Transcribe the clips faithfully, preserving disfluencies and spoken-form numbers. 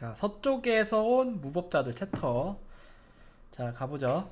자, 서쪽에서 온 무법자들 챕터. 자, 가보죠.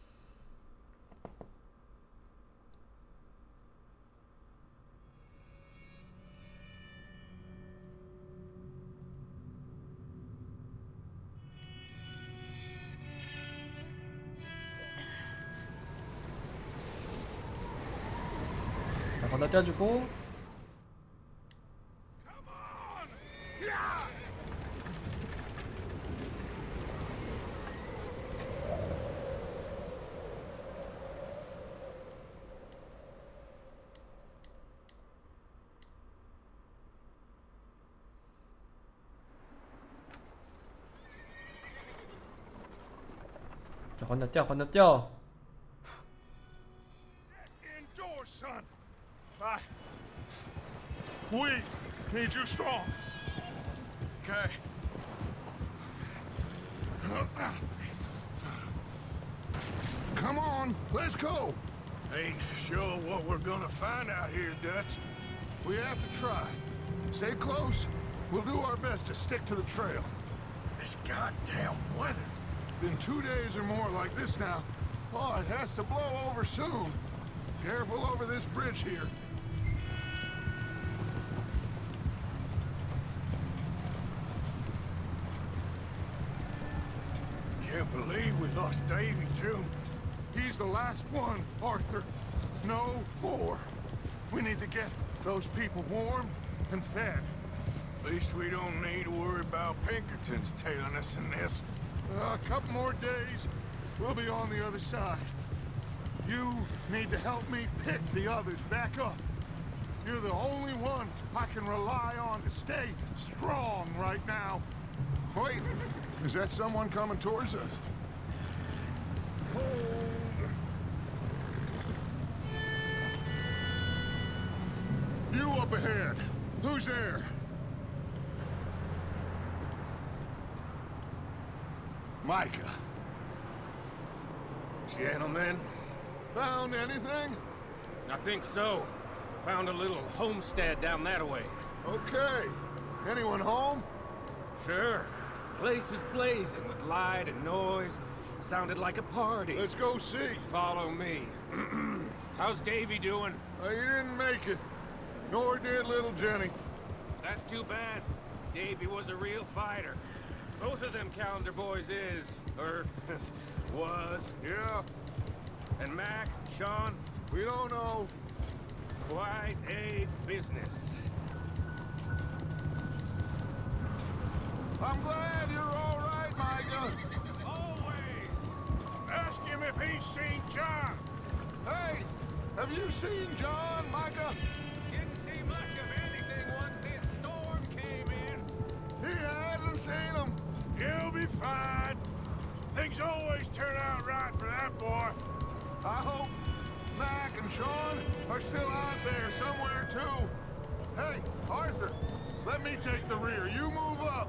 자, 건너뛰어주고. 자, 건너뛰어, 건너뛰어. Indoors, son. I... We need you strong. Okay. Come on, let's go. Ain't sure what we're gonna find out here, Dutch. We have to try. Stay close. We'll do our best to stick to the trail. This goddamn weather. Been two days or more like this now. Oh, it has to blow over soon. Careful over this bridge here. Can't believe we lost Davy, too. He's the last one, Arthur. No more. We need to get those people warm and fed. At least we don't need to worry about Pinkertons tailing us in this. Uh, a couple more days, we'll be on the other side. You need to help me pick the others back up. You're the only one I can rely on to stay strong right now. Wait, is that someone coming towards us? Hold. You up ahead. Who's there? Micah. Gentlemen, Found anything? I think so. Found a little homestead down that way. Okay. Anyone home? Sure. Place is blazing with light and noise. Sounded like a party. Let's go see. Follow me. How's Davy doing? Uh, he didn't make it. Nor did little Jenny. That's too bad. Davy was a real fighter. Both of them Calendar boys is, or was. Yeah, And Mac, Sean, we don't know. quite a business. I'm glad you're all right, Micah. Always! Ask him if he's seen John. Hey, have you seen John, Micah? Didn't see much of anything once this storm came in. He hasn't seen him. He'll be fine. Things always turn out right for that boy. I hope Mac and Sean are still out there somewhere, too. Hey, Arthur, let me take the rear. You move up.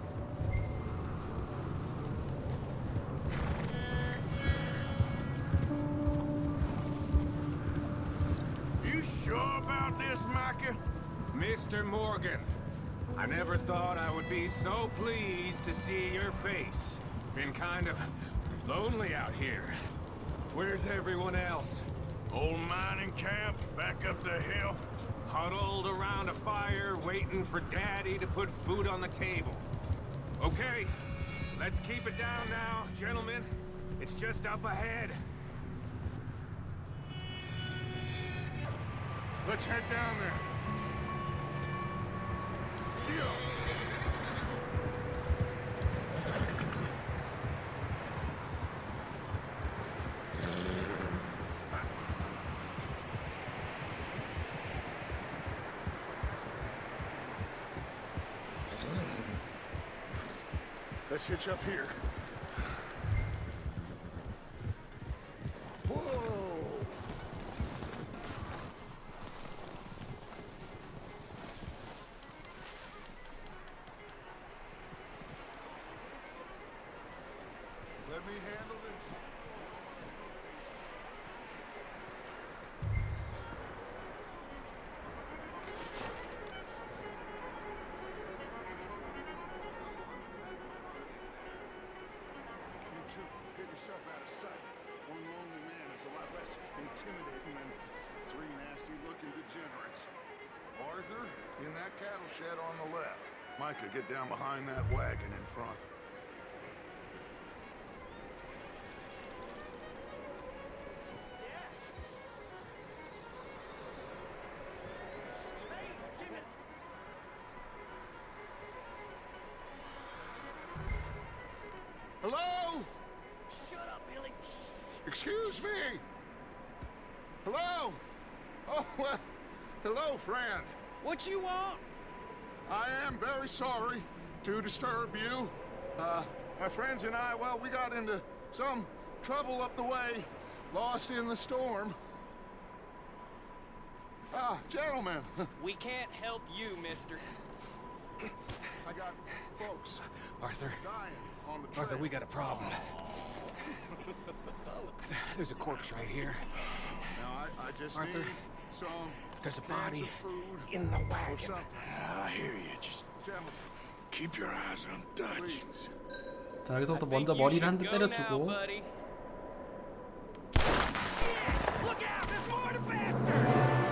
You sure about this, Micah? Mister Morgan, I never thought I would be so pleased to see your face. Been kind of lonely out here. Where's everyone else? Old mining camp, back up the hill. Huddled around a fire, waiting for Daddy to put food on the table. Okay, let's keep it down now, gentlemen. It's just up ahead. Let's head down there. Gio. Let's hitch up here. Whoa! Let me handle this. intimidating than three nasty-looking degenerates. Arthur, in that cattle shed on the left. Micah, get down behind that wagon in front. Hello? Shut up, Billy. Excuse me? Hello? Oh, well, hello, friend. What you want? I am very sorry to disturb you. Uh, my friends and I, well, we got into some trouble up the way, lost in the storm. Ah, gentlemen. We can't help you, mister. I got folks Arthur, dying on the trail. Arthur, we got a problem. There's a corpse right here. Now, I, I just Arthur, need some There's a cans body of food in the or wagon. something. I hear you. Just Gentlemen, keep your eyes on Dutch. please. 자 여기서부터 I 먼저 think you 머리를 한 대 should go now, 때려주고 buddy. Look out! There's more to bastards!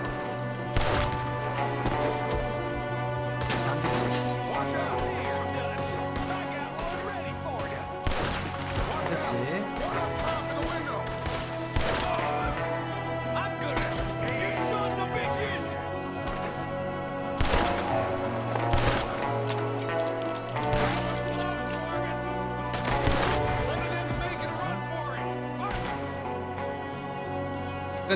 한 대씩. Watch out here, Dutch! I got one ready for you. 한 대씩. One up top of the window. I'm gonna, you sons of bitches! One of them's making a run for it. 끝.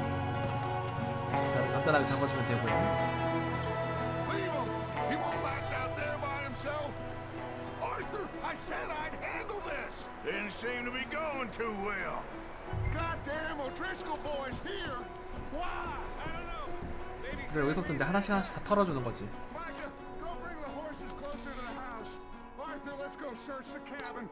자, 간단하게 잡아주면 되고요. Leave him. He won't last out there by himself. Arthur, I said I'd handle this. Didn't seem to be going too well. Goddamn O'Driscoll boys here. Why? I don't know. Maybe 그래 여기서부터 이제 하나씩 하나씩 다 털어주는 거지. Micah, go bring the horses closer to the house. Arthur, let's go search the cabin.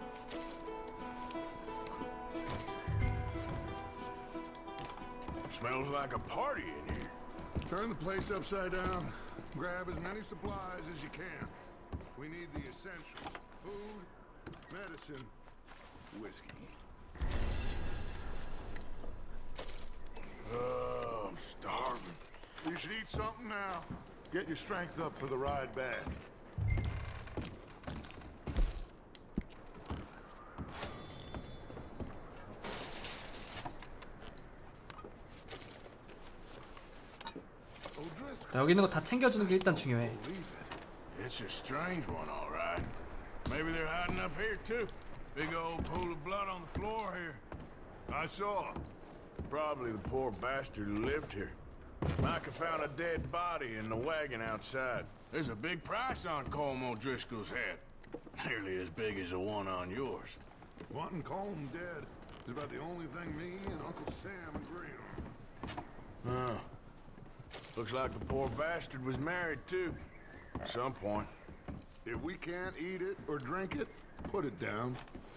Smells like a party in here. Turn the place upside down. Grab as many supplies as you can. We need the essentials. Food, medicine, whiskey. Oh, I'm starving. You should eat something now. Get your strength up for the ride back. O'Driscoll, 자, 여기 있는 거 다 챙겨주는 게 일단 중요해. believe it. It's a strange one, all right. Maybe they're hiding up here, too. Big old pool of blood on the floor here. I saw. Probably the poor bastard who lived here. Micah found a dead body in the wagon outside. There's a big price on Colm O'Driscoll's head. Nearly as big as the one on yours. Wanting Colm dead is about the only thing me and Uncle Sam agree on. Huh. Looks like the poor bastard was married, too. At some point. If we can't eat it or drink it, put it down.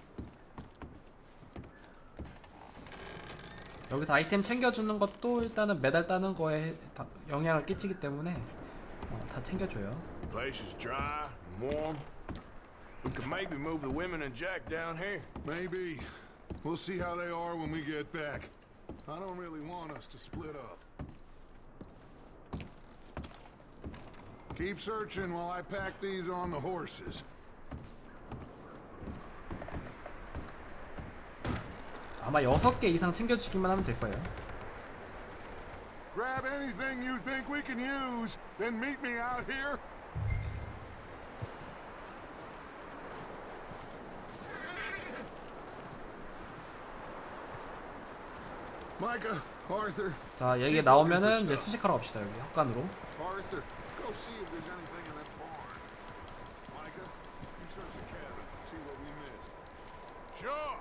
여기서 아이템 챙겨주는 것도 일단은 메달 따는 거에 다 영향을 끼치기 때문에 어, 다 챙겨줘요. Place is dry and warm. We could maybe move the women and Jack down here. Maybe. We'll see how they are when we get back. I don't really want us to split up. Keep searching while I pack these on the horses. 아마 여섯 개 이상 챙겨주기만 하면 될 거예요. Grab anything you think we can use, then meet me out here. Micah, Arthur. 자, 얘기 나오면은 이제 수색하러 갑시다. 여기 헛간으로. Arthur, go see if there's anything in that barn. Micah, you search the cabin, see what we missed. Sure.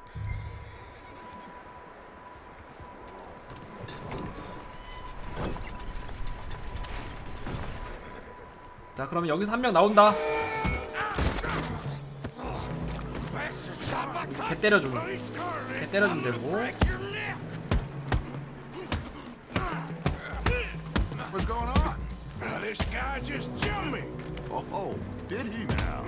자, 그럼 여기서 한 명 나온다. 개 때려주면 개 때려주면 되고. What's going on? Now this guy just jumped me. Oh, did he now?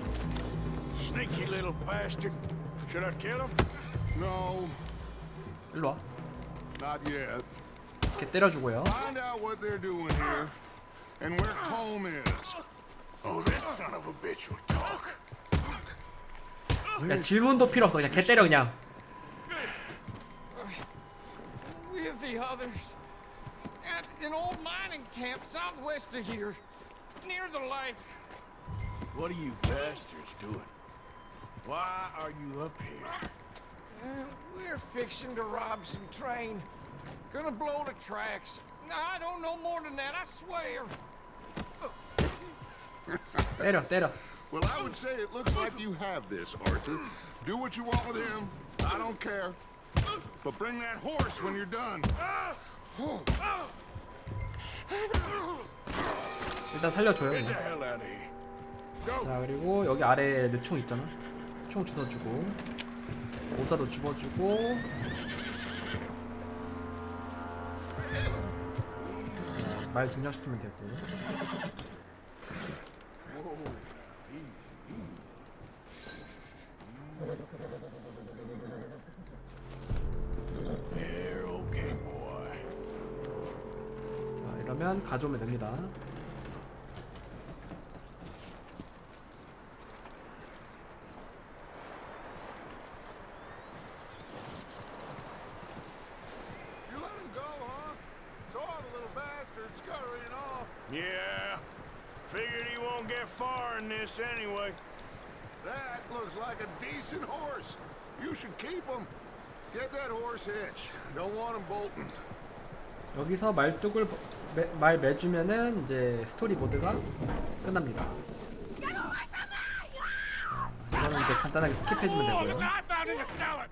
Sneaky little bastard. Should I kill him? No. 일로 와. Not yet. 이렇게 때려주고요. Find out what they're doing here and where Colm is. Oh, this son of a bitch will talk. 야, 질문도 필요 없어. 그냥 개 때려 그냥. With the others. At an old mining camp southwest of here. Near the lake. What are you bastards doing? Why are you up here? Uh, we're fixing to rob some train. Gonna blow the tracks. I don't know more than that, I swear. 때려 때려. Well, I would say it looks like you have this, Arthur. Do what you want with him. I don't care. But bring that horse when you're done. 일단 살려줘요. Get the 그냥. hell out of here. Go. 자 그리고 여기 아래에 내 총 있잖아. 총 주워주고 모자도 주워주고. 자, 말 증명시키면 되고. Here, okay, boy. 자 이러면 가져오면 됩니다. You let him go, huh? Saw the little bastard scurrying off. Yeah. Figured he won't get far in this anyway. That looks like a decent horse. You should keep him. Get that horse hitched. Don't want him bolting. 여기서 말뚝을 매, 말 매주면은 이제 스토리보드가 끝납니다. 자, 이거는 이제 간단하게 스킵해주면 되고요. I found in the cellar.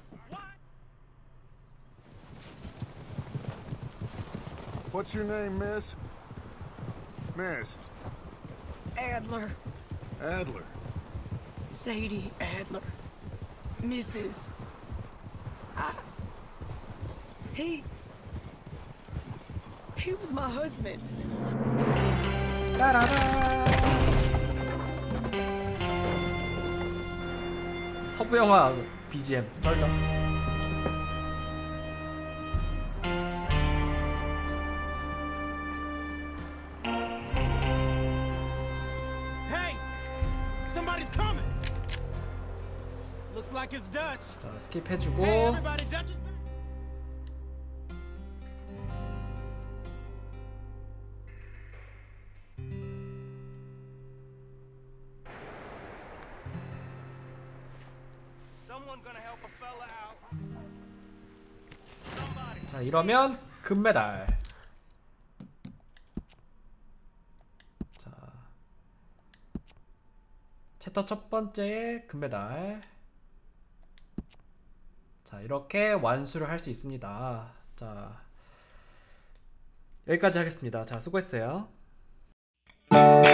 What's your name, miss? Miss Adler. Adler. Sadie Adler. Missus I... He... He was my husband. 따라라. 서부 영화 비지엠 쩔죠. Hey! Somebody's coming! Looks like it's Dutch. 자 스킵해주고. Hey, everybody, Dutch is back! Someone gonna help a fella out. Somebody. 자 이러면 금메달. 자 챕터 첫 번째의 금메달. 자 이렇게 완수를 할 수 있습니다. 자 여기까지 하겠습니다. 자 수고했어요.